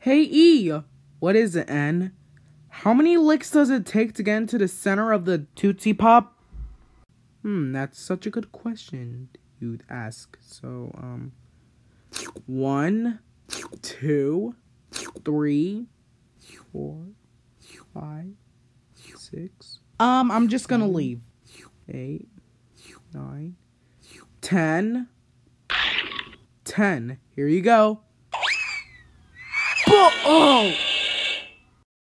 Hey E, what is it, N? How many licks does it take to get into the center of the Tootsie Pop? That's such a good question, you'd ask. So, 1, 2, 3, 4, 5, 6. I'm just gonna leave. 8, 9, 10. 10. Here you go. Oh!